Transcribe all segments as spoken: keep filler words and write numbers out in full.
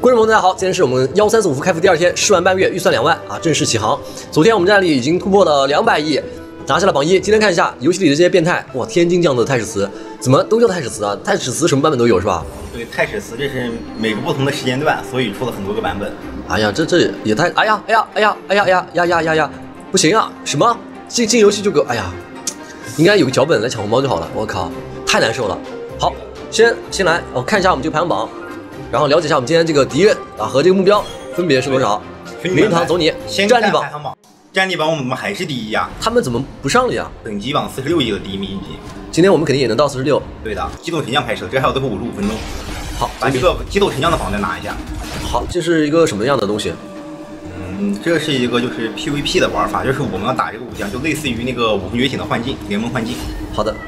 观众朋友大家好，今天是我们幺三四五开服第二天，试玩半个月，预算两万啊，正式起航。昨天我们战力已经突破了两百亿，拿下了榜一。今天看一下游戏里的这些变态，哇，天津酱的太史慈，怎么都叫太史慈啊？太史慈什么版本都有是吧？ 对，太史慈这是每个不同的时间段，所以出了很多个版本。 哎呀，这这也太，哎呀，哎呀，哎呀，哎呀呀呀呀呀呀，不行啊！什么进进游戏就给我，哎呀，应该有个脚本来抢红包就好了。我靠，太难受了。好，先先来，我、哦、看一下我们这个排行榜。 然后了解一下我们今天这个敌人啊和这个目标分别是多少？名人堂走你，战力榜， 战力榜我们还是第一呀、啊。 他们怎么不上了呀？ 等级榜四十六级的第一名。 今天我们肯定也能到四十六。对的， 激斗神将拍摄，这还有最后五十五分钟。 好， 把这个激斗神将的榜再拿一下。 好，这是一个什么样的东西？ 嗯，这是一个就是 P V P 的玩法，就是我们要打这个武将，就类似于那个悟空觉醒的幻境，联盟幻境。 好的。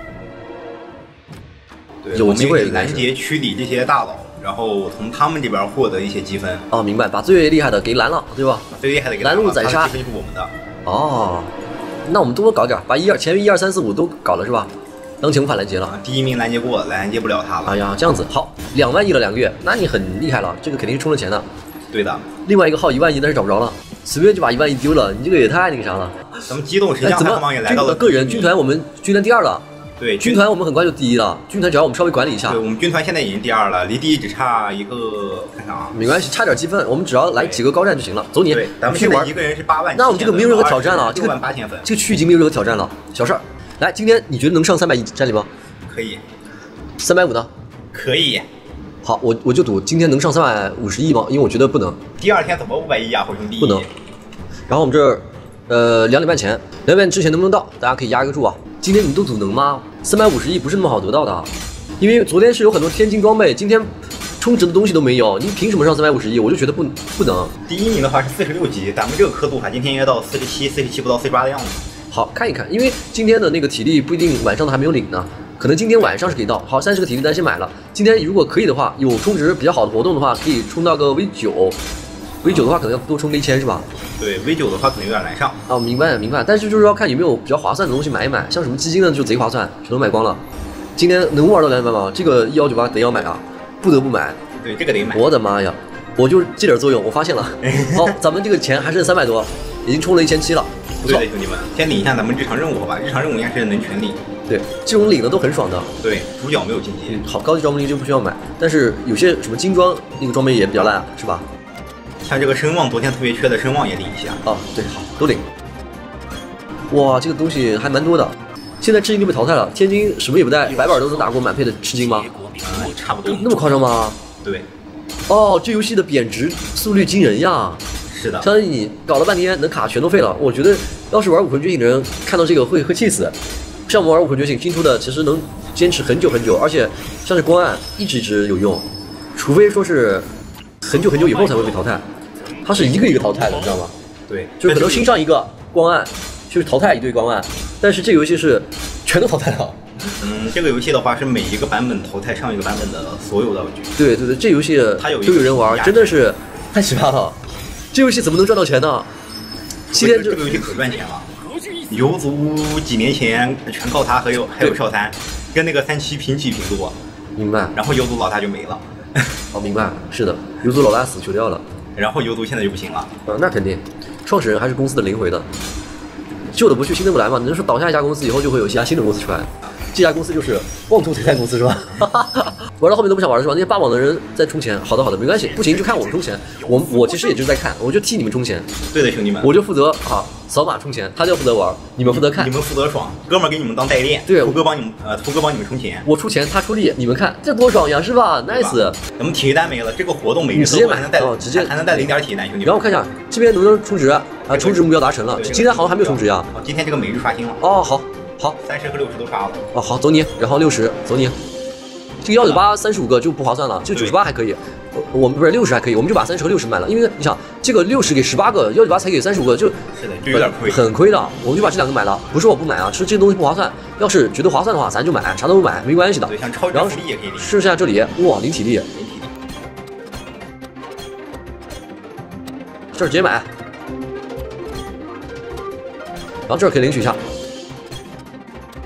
对， 有机会拦截区里这些大佬。 然后从他们这边获得一些积分哦，明白，把最厉害的给拦了，对吧？ 最厉害的给拦路宰杀， 积分就是我们的。 哦，那我们多搞点，把一二前面一二三四五都搞了是吧？当前无法拦截了， 啊、第一名拦截过了，拦截不了他了。 哎呀，这样子好，两万亿了两个月，那你很厉害了，这个肯定是充了钱的。 对的。 另外一个号一万亿，但是找不着了，随便就把一万亿丢了，你这个也太那个啥了。 咱们机动神将排行榜也来到了个人军团，我们军团第二了。 对， 军团我们很快就第一了。军团只要我们稍微管理一下， 对，我们军团现在已经第二了，离第一只差一个，看看啊， 没关系，差点积分，我们只要来几个高战就行了。走你， 对，咱们现在一个人是八万， 那我们这个没有任何挑战了， 六万八千粉， 这个区已经没有任何挑战了，小事儿。来，今天你觉得能上三百亿战力吗？ 可以。 三百五呢？ 可以。 好，我我就赌今天能上三百五十亿吗？因为我觉得不能。 第二天怎么五百亿啊，火兄弟？ 不能。然后我们这儿，呃，两点半前，两点半之前能不能到？大家可以压一个注啊。 今天你们都赌能吗？三百五十亿不是那么好得到的，因为昨天是有很多天津装备，今天充值的东西都没有，你凭什么上三百五十亿？我就觉得不不能。 第一名的话是四十六级，咱们这个刻度哈，今天应该到四十七、四十七不到四十八的样子。 好看一看，因为今天的那个体力不一定晚上的还没有领呢，可能今天晚上是可以到。好，三十个体力单先买了，今天如果可以的话，有充值比较好的活动的话，可以充到个 V 九。 V 九的话可能要多充个一千是吧？ 对 ，V 九的话可能有点难上。 哦，明白明白，但是就是要看有没有比较划算的东西买一买，像什么基金呢就贼划算，全都买光了。今天能玩到两百吗？这个一幺九八得要买啊，不得不买。 对，这个得买。 我的妈呀，我就是这点作用，我发现了。好，咱们这个钱还剩三百多，已经充了一千七了，不错。 对兄弟们，先领一下咱们日常任务好吧？日常任务应该是能全领。 对，这种领的都很爽的。 对，主角没有晋级。 嗯，好，高级装备就不需要买，但是有些什么精装那个装备也比较烂，是吧？ 像这个声望，昨天特别缺的声望也领一下。 哦，对，好，都领。哇，这个东西还蛮多的。现在吃鸡就被淘汰了，天津什么也不带，白板都能打过满配的吃鸡吗？ 嗯，差不多。 那么夸张吗？ 对。 哦，这游戏的贬值速率惊人呀！ 是的。 相当于你搞了半天，能卡全都废了。我觉得要是玩武魂觉醒的人看到这个会会气死。像我们玩武魂觉醒新出的，其实能坚持很久很久，而且像是光暗一直一直有用，除非说是很久很久以后才会被淘汰。 它是一个一个淘汰的，你知道吗？ 对， 就是可能新上一个光暗，就是淘汰一堆光暗，但是这个游戏是全都淘汰了。 嗯，这个游戏的话是每一个版本淘汰上一个版本的所有道具。 对对对，这游戏它有都有人玩，真的是太奇葩了。这游戏怎么能赚到钱呢？七天这个游戏可赚钱了。游族几年前全靠它，还有还有少三，跟那个三七平起平坐。 明白。 然后游族老大就没了。 哦，明白，是的，游族老大死球掉了。 然后游族现在就不行了， 呃，那肯定，创始人还是公司的灵魂的，旧的不去，新的不来嘛。你就说倒下一家公司以后，就会有其他新的公司出来，这家公司就是妄图璀璨公司是吧？玩到后面都不想玩了是吧？那些霸榜的人在充钱，好的好的，没关系，不行就看我们充钱。我我其实也就是在看，我就替你们充钱。 对的，兄弟们， 我就负责啊扫码充钱，他就负责玩，你们负责看， 你们负责爽，哥们儿给你们当代练， 对， 图哥帮你们呃图哥帮你们充钱， 我出钱，他出力，你们看这多爽呀，是吧 ？Nice。 咱们体育单没了，这个活动每日直接买还能带哦，直接还能带零点体育单，兄弟们。 然后我看一下这边能不能充值啊？充值目标达成了，今天好像还没有充值呀。 哦，今天这个每日刷新了。 哦，好，好， 三十和六十都刷了。 哦，好，走你，然后六十，走你。这个幺九八三十五个就不划算了，这个九十八还可以。我们不是六十还可以，我们就把三十和六十买了，因为你想这个六十给十八个，幺九八才给三十五个，就是的，就有点亏， 很亏的。我们就把这两个买了，不是我不买啊，是这个东西不划算。要是觉得划算的话，咱就买，啥都不买，没关系的。 对，像超级福利也可以领。 剩下这里，哇，零体力，这儿直接买，然后这儿可以领取一下。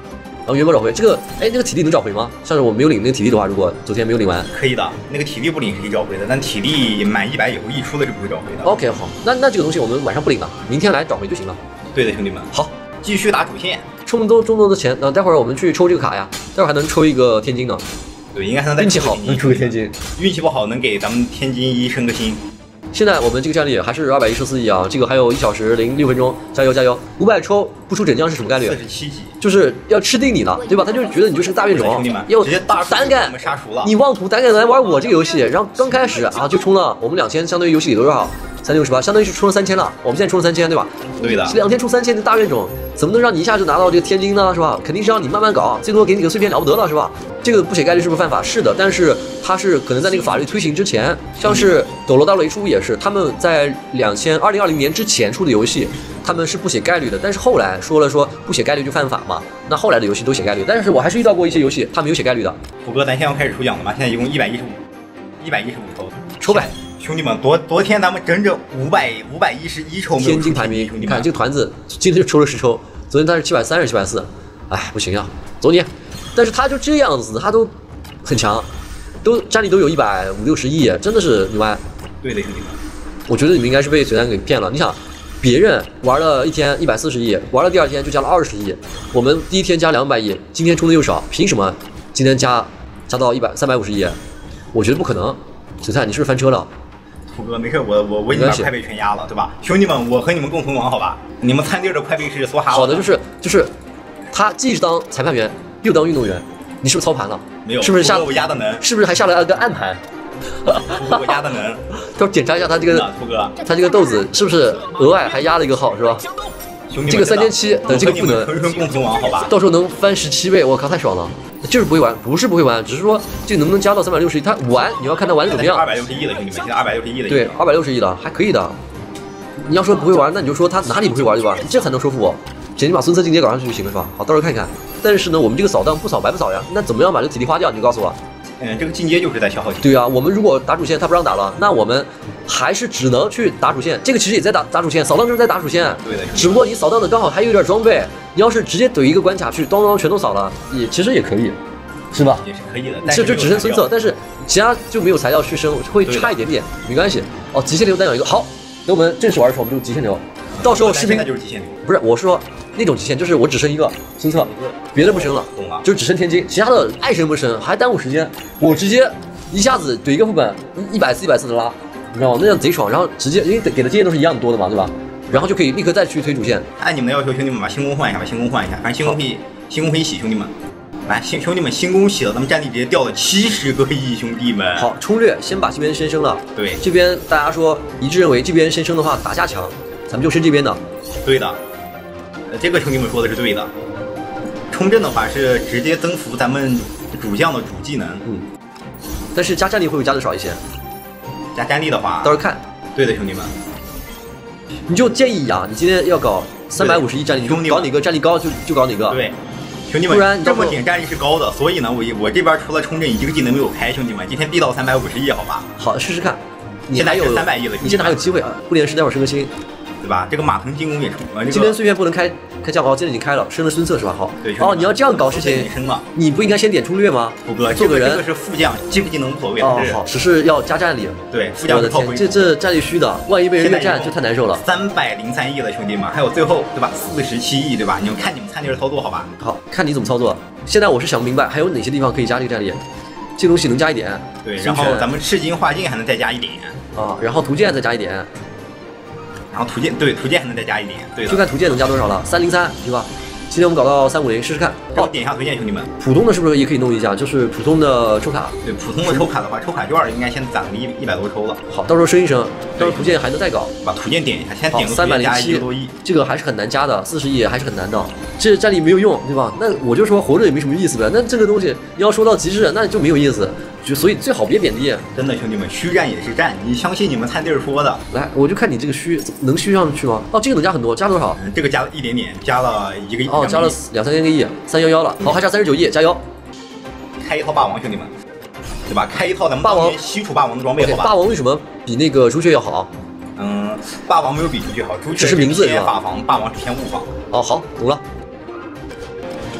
后元宝找回这个，哎，那个体力能找回吗？像是我没有领那个体力的话，如果昨天没有领完， 可以的，那个体力不领是可以找回的，但体力满一百以后溢出的是不会找回的。 OK， 好，那那这个东西我们晚上不领了，明天来找回就行了。 对的，兄弟们， 好， 继续打主线， 充多这么多的钱，那待会儿我们去抽这个卡呀，待会儿还能抽一个天金呢。 对，应该还能再运气好能抽个天金， 运气不好能给咱们天金一升个星。 现在我们这个战力还是二百一十四亿啊，这个还有一小时零六分钟，加油加油！五百抽不出整将是什么概率？ 四十七级， 就是要吃定你了，对吧？他就是觉得你就是个大冤种， 兄弟们， 要直接大胆敢杀熟了， 你妄图胆敢来玩我这个游戏，然后刚开始啊就充了我们两千，相当于游戏里多少？三六十八，相当于是充了三千了。我们现在充了三千，对吧？ 对的， 两天充三千的大冤种，怎么能让你一下就拿到这个天金呢？是吧？肯定是让你慢慢搞，最多给你个碎片了不得了，是吧？这个不写概率是不是犯法？是的，但是它是可能在那个法律推行之前，像是斗罗大陆 H 五也是，他们在两千二零二零年之前出的游戏，他们是不写概率的。但是后来说了说不写概率就犯法嘛，那后来的游戏都写概率。但是我还是遇到过一些游戏，他没有写概率的。 虎哥，咱现在要开始抽奖了吗？现在一共一百一十五，一百一十五抽， 抽百。 兄弟们，昨昨天咱们整整五百五百一十一抽没有天金排名，你看这个团子今天就抽了十抽，昨天他是七百三十七百四，哎不行啊，走你！但是他就这样子，他都很强，都战力都有一百五六十亿，真的是牛掰。 对的，兄弟们， 我觉得你们应该是被水丹给骗了。你想，别人玩了一天一百四十亿，玩了第二天就加了二十亿，我们第一天加两百亿，今天充的又少，凭什么今天加加到一百三百五十亿？我觉得不可能。水灿，你是不是翻车了？ 虎哥，没事，我我我已经把快贝全压了，对吧？兄弟们，我和你们共同玩，好吧？你们餐地的快贝是梭哈。 好的，就是就是，他既是当裁判员，又当运动员，你是不是操盘了？ 没有， 是不是下我压的能？ 是不是还下了个暗盘？ 我压的能。 要检查一下他这个， 虎哥， 他这个豆子是不是额外还压了一个号，是吧？ 兄弟， 这个三千七的这个赋能， 纯纯共同玩，好吧？ 到时候能翻十七倍，我靠，太爽了！就是不会玩，不是不会玩，只是说这个能不能加到三百六十亿，他玩你要看他玩的怎么样。 二百六十亿了，兄弟们，现在二百六十亿了。 对，二百六十亿了，还可以的。你要说不会玩，那你就说他哪里不会玩，对吧？这才能说服我。姐，你把孙策境界搞上去就行了，是吧？好，到时候看看。但是呢，我们这个扫荡不扫白不扫呀，那怎么样把这个体力花掉？你就告诉我。 嗯，这个进阶就是在消耗体力。 对啊，我们如果打主线他不让打了，那我们还是只能去打主线。这个其实也在打打主线，扫荡就是在打主线。 对的。 只不过你扫荡的刚好还有点装备，你要是直接怼一个关卡去，当当全都扫了，也其实也可以，是吧？ 也是可以的。 这就只剩孙策，但是其他就没有材料续升，会差一点点，没关系。哦，极限流单有一个好，等我们正式玩的时候我们就极限流，到时候视频就是极限流。 不是，我说那种极限就是我只升一个孙策，别的不升了， 懂了， 就只升天金，其他的爱升不升，还耽误时间，我直接。一下子怼一个副本一一百四一百四的拉，你知道吗？那样贼爽。然后直接因为给的经验都是一样多的嘛，对吧？然后就可以立刻再去推主线。 按你们的要求，兄弟们把星宫换一下，把星宫换一下，反正星宫可以星宫可以洗，兄弟们。来，兄兄弟们，星宫洗了，咱们战力直接掉了七十个亿，兄弟们。 好，冲略先把这边先升了。 对， 这边大家说一致认为这边先升的话打架强，咱们就升这边的。 对的，呃，这个兄弟们说的是对的。冲阵的话是直接增幅咱们主将的主技能。 嗯。但是加战力会不会加的少一些？ 加战力的话， 到时候看。 对的，兄弟们， 你就建议呀，你今天要搞三百五十亿战力，你就搞哪个战力高就就搞哪个。 对，兄弟们， 不然这么点战力是高的，所以呢，我我这边除了冲阵，一个技能没有开，兄弟们，今天必到三百五十亿，好吧？ 好，试试看。你还有三百亿了， 你现在还有机会啊！不连时待会儿升个星， 对吧？这个马腾进攻也冲，呃， 今天碎片不能开。开将哦，现在已经开了，升了孙策是吧？好， 对哦，你要这样搞事情，你不应该先点冲略吗？ 虎哥， 做个人， 这个是副将，技不技能无所谓。 哦，好，只是要加战力。 对，副将是靠谱。 这这战力虚的，万一被人越战就太难受了。 三百零三亿了，兄弟们，还有最后对吧？四十七亿对吧？你们看你们参地的操作好吧？ 好看你怎么操作。现在我是想不明白，还有哪些地方可以加这个战力？这个东西能加一点。 对，然后咱们赤金化境还能再加一点。 啊，然后图鉴再加一点。 然后图鉴对图鉴还能再加一点。对的。 就看图鉴能加多少了，三零三对吧？今天我们搞到三五零，试试看。 好，点一下推荐，兄弟们。 普通的是不是也可以弄一下？就是普通的抽卡。 对，普通的抽卡的话，抽卡券应该先攒个一一百多抽了。 好，到时候升一升，到时候图鉴还能再搞。 把图鉴点一下，先点个三百零七，这个还是很难加的，四十亿还是很难的。这战力没有用，对吧？那我就说活着也没什么意思呗。那这个东西你要说到极致，那就没有意思。就所以最好别贬低。 真的，兄弟们，虚战也是战，你相信你们餐地儿说的。 来，我就看你这个虚能虚上去吗？哦，这个能加很多，加多少？ 嗯、这个加了一点点，加了一个亿。 哦，加了两三千个亿，三幺幺了。好，还差三十九亿，加油！ 开一套霸王，兄弟们，对吧？开一套咱们霸王西楚霸王的装备，好吧？ 霸王为什么比那个朱雀要好？ 嗯，霸王没有比朱雀好，朱雀只是名字是吧？ 法防，霸王是偏物防。 哦，好，懂了。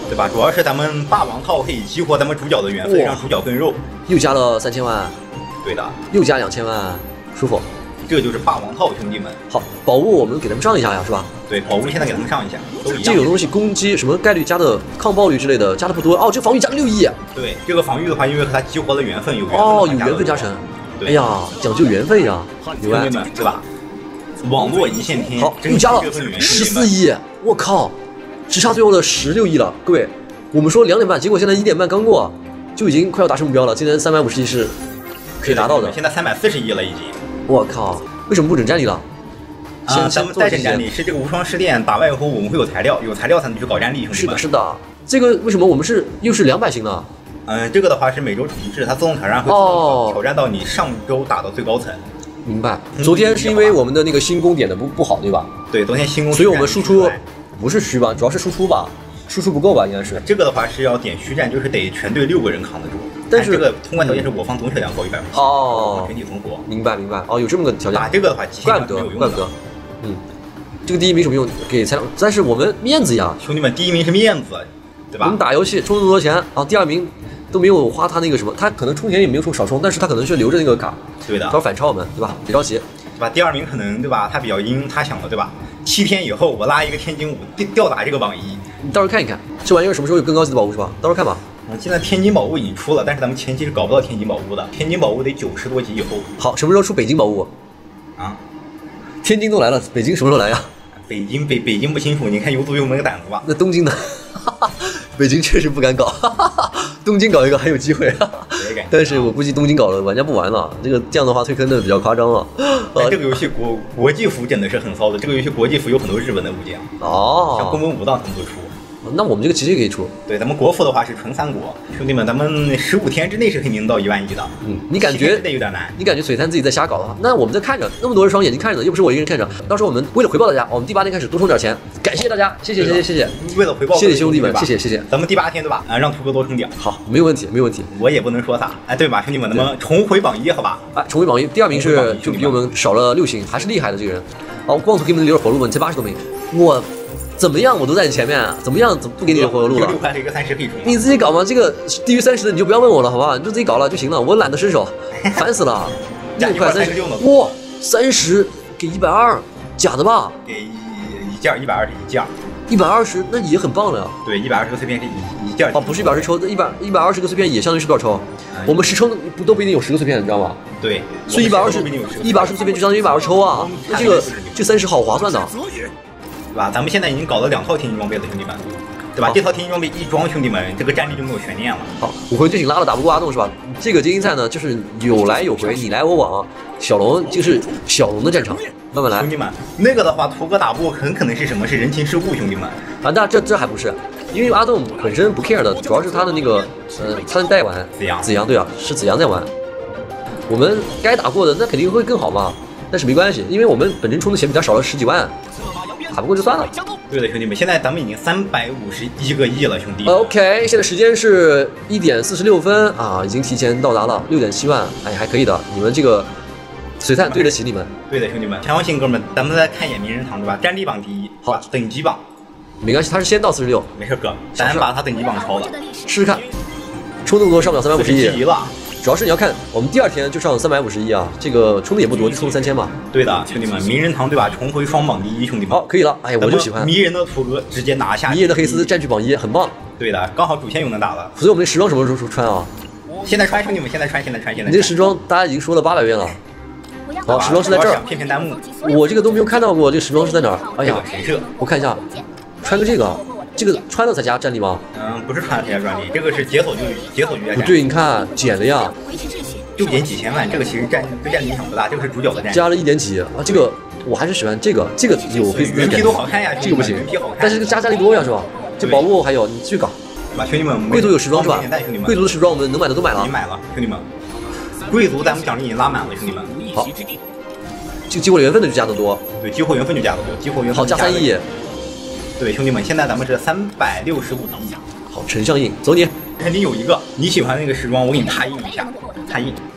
对吧？主要是咱们霸王套可以激活咱们主角的缘分，让主角更肉。 又加了三千万， 对的， 又加两千万，舒服。 这就是霸王套，兄弟们。 好，宝物我们给他们上一下呀，是吧？ 对，宝物现在给他们上一下，都一样。 这种东西攻击什么概率加的抗爆率之类的加的不多哦，这防御加了六亿。 对，这个防御的话，因为它激活了缘分，有缘分哦，有缘分加成。哎呀，讲究缘分呀， 兄弟们，对吧？网络一线天， 好，又加了十四亿，我靠，只差最后的十六亿了。各位，我们说两点半，结果现在一点半刚过，就已经快要达成目标了。今天三百五十亿是可以达到的， 现在三百四十亿了已经。 我靠，为什么不整战力了？ 啊，咱们再整战力是这个无双试炼打败以后，我们会有材料，有材料才能去搞战力，兄弟们。 是的，是的。这个为什么我们是又是两百星呢？ 嗯，这个的话是每周主题制，它自动挑战会哦挑战到你上周打到最高层。 明白。昨天是因为我们的那个新攻点的不不好，对吧？ 对，昨天新攻， 所以我们输出不是虚吧，主要是输出吧，输出不够吧，应该是。 这个的话是要点虚战，就是得全队六个人扛得住。 但是这个通关条件是我方总血量高一百分， 哦， 全体存活。 明白明白。哦，有这么个条件。 打这个的话， 怪不得，怪不得。嗯，这个第一名什么用？给材料，但是我们面子呀， 兄弟们，第一名是面子，对吧？ 我们打游戏充那么多钱，啊，第二名都没有花他那个什么，他可能充钱也没有充少充，但是他可能是留着那个卡， 对的， 他要反超我们，对吧？别着急， 对吧？第二名可能对吧？他比较阴，他想了对吧？七天以后我拉一个天津五吊打这个榜一， 你到时候看一看，这玩意儿什么时候有更高级的宝物是吧？到时候看吧。 嗯，现在天津宝物已经出了，但是咱们前期是搞不到天津宝物的，天津宝物得九十多级以后。 好，什么时候出北京宝物？ 啊， 天津都来了，北京什么时候来呀？ 北京北北京不清楚，你看游族有没有胆子吧？ 那东京呢？北京确实不敢搞，东京搞一个还有机会，但是我估计东京搞了玩家不玩了，这个这样的话退坑的比较夸张了。 但这个游戏国国际服真的是很骚的，这个游戏国际服有很多日本的物件哦， 像宫本武藏他们都出。 那我们这个直接可以出。 对，咱们国服的话是纯三国，兄弟们，咱们十五天之内是肯定到一万一的。 嗯，你感觉有点难？ 你感觉璀璨自己在瞎搞啊？那我们在看着，那么多人双眼睛看着呢，又不是我一个人看着。到时候我们为了回报大家，我们第八天开始多充点钱，感谢大家，谢谢谢谢谢谢。 为了回报， 谢谢兄弟们，谢谢谢谢。 咱们第八天对吧？啊，让图哥多充点。 好，没有问题没有问题。 我也不能说啥，哎，对吧，兄弟们，咱们重回榜一，好吧？ 哎，重回榜一，第二名是就比我们少了六星，还是厉害的这个人。哦，光图给你们留着活路吧，你才八十多名，我。怎么样，我都在你前面，怎么样，怎么不给你留活路了？ 六块一个三十可以充。 你自己搞嘛，这个低于三十的你就不要问我了，好吧？你就自己搞了就行了，我懒得伸手，烦死了。六块三十，哇，三十给一百二，假的吧？ 给一一件一百二十一件， 一百二十那也很棒了呀。 对，一百二十个碎片是一一件。 哦，不是一百二十抽，一百一百二十个碎片也相当于是多少抽？嗯、我们十抽不都不一定有十个碎片，你知道吗？ 对， 所以一百二十一百二十个碎片就相当于一百二十抽啊，那这个这三十好划算的。 对吧？咱们现在已经搞了两套天津装备了，兄弟们，对吧？这套天津装备一装，兄弟们，这个战力就没有悬念了。 好，武魂队形拉了打不过阿栋是吧？这个精英赛呢，就是有来有回，你来我往。小龙就是小龙的战场，慢慢来。 兄弟们，那个的话，图哥打不过很可能是什么？是人情世故，兄弟们。 啊，那这这还不是，因为阿栋本身不 care 的，主要是他的那个呃，他的代玩子阳， 子阳对啊，是子阳在玩。我们该打过的那肯定会更好嘛，但是没关系，因为我们本身充的钱比他少了十几万。打不过就算了。 对的，兄弟们，现在咱们已经三百五十一个亿了，兄弟。 OK， 现在时间是一点四十六分啊，已经提前到达了六点七万，哎，还可以的。你们这个璀璨对得起你们。 对的，兄弟们，相信哥们，咱们再看一眼名人堂，对吧？战力榜第一， 好， 等级榜。 没关系，他是先到四十六。 没事哥，咱把他等级榜超了， 试试看。充那么多上不了三百五十亿了。 主要是你要看，我们第二天就上三百五十亿啊，这个充的也不多，就充三千嘛。 对的，兄弟们，名人堂对吧？重回双榜第一，兄弟们。 好，可以了。哎呀，我就喜欢迷人的图哥直接拿下， 迷人的黑丝占据榜一，很棒。 对的，刚好主线又能打了。 所以我们这时装什么时候穿啊？ 现在穿，兄弟们，现在穿，现在穿，现在穿。 你这时装大家已经说了八百遍了。好，时装是在这儿。 骗骗弹幕。 我这个都没有看到过，这个时装是在哪儿？哎呀， 神社。 我看一下，穿个这个。这个穿了才加战力吗？ 嗯，不是穿了才加战力，这个是解锁就解锁就加战力。 不对，你看减了呀， 就减几千万，这个其实战对战力影响不大，这个是主角的战力。 加了一点几啊，这个我还是喜欢这个，这个有黑丝原皮都好看呀， 这个不行， 原皮好看， 但是这个加战力多呀，是吧？这宝物还有你继续搞， 对吧，兄弟们？ 贵族有时装是吧？ 兄弟们， 贵族的时装我们能买的都买了， 你买了，兄弟们。贵族咱们奖励已经拉满了，兄弟们。 好，这个激活缘分的就加的多， 对，激活缘分就加的多，激活缘分好加三亿。 对，兄弟们，现在咱们是三百六十五亿。 好，丞相印，走你。 肯定有一个你喜欢那个时装，我给你拓印一下，拓印。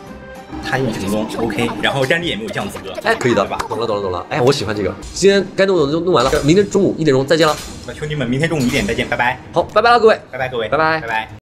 他用成功 ，OK， 然后战力也没有降资格， 哎，可以的对吧？ 懂了懂了懂了。哎，我喜欢这个。今天该弄的都弄完了，明天中午一点钟再见了。 那兄弟们，明天中午一点再见，拜拜。 好，拜拜了各位。 拜拜各位， 拜拜拜拜。